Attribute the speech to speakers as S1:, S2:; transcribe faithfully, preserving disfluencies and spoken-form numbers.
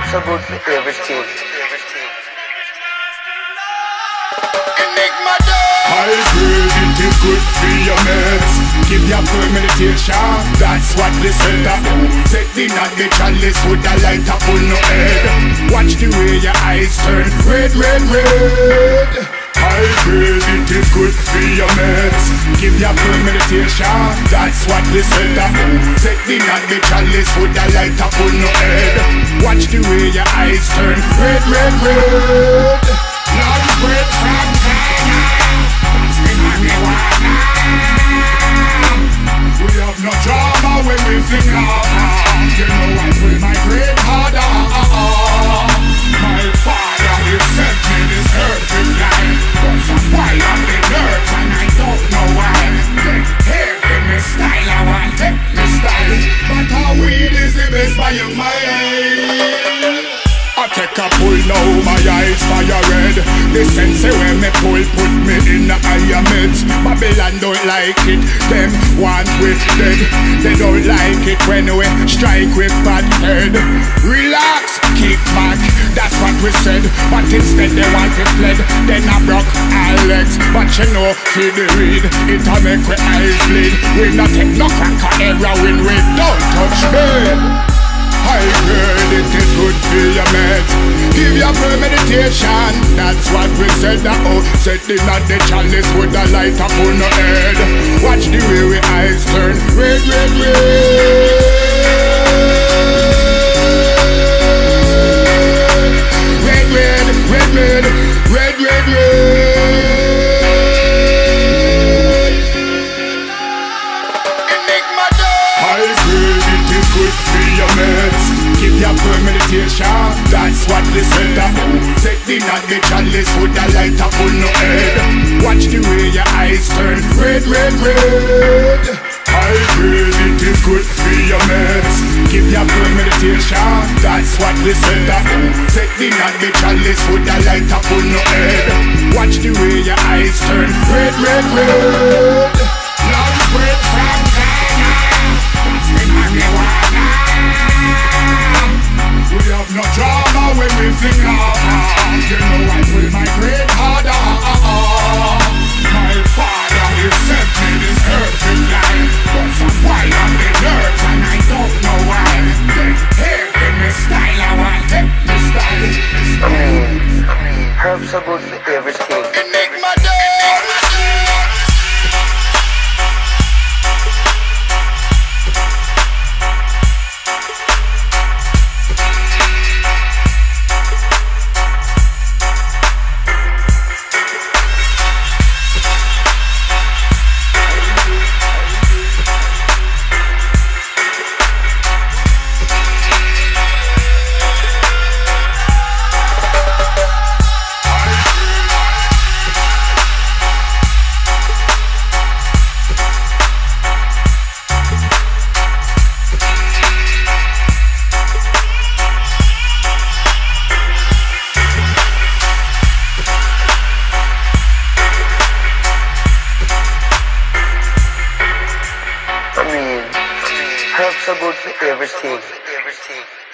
S1: Herbs are good for everything. ENiGMA Dubz.
S2: High grade, it is good for your meds. Give your firm meditation, that's what they said. Take the not the chalice with a light up on your head. Watch the way your eyes turn red, red, red. High grade, it is good for your meds. Give your firm meditation, that's what they said. Take the not the chalice with a light up on your head. Watch the way your eyes turn red, red, red. Blood spread from China, that's the marijuana. We have no drama when we sing lava. You know I will migrate harder. My father, he sent me this earthly life, but some wild on the nerves and I don't know why. They hate in me style, I want take me style, but how weed is the best by your mind. I take a pull now, my eyes fire red. The sense when me pull put me in the higher meds. Babylon don't like it, them want we dead. They don't like it when we strike with bad head. Relax, kick back, that's what we said. But instead they want to fled. Then I broke our legs, but you know, feel the read, it'll make we eyes bleed. We not take no crack or heroin, we don't touch bed. High grade, it is good for your meds. Give your firm meditation, that's what we said. Oh, set the not the chalice with a light up on your head. Watch the way we eyes turn red, red, red. Red, red, red, red, red, red, red.
S1: ENiGMA Dubz.
S2: High grade, it is good for your meds. Give your firm meditation, that's what they said. Take the not the chalice with a light up on your head. Watch the way your eyes turn red, red, red. High grade, it is good for your meds. Give your firm meditation, that's what they said. Take the not the chalice with a light up on your head. Watch the way your eyes turn red, red, red. Blood spread from China, that's the marijuana. We have no drama when we sing lava. You know I will migrate harder. My father, he sent me this earthly life, but some wild on the nerves and I don't know why. They hate in me style, I want take me style.
S1: I mean, herbs are good for everything.
S2: ENiGMA Dubz.
S1: Herbs are good for everything.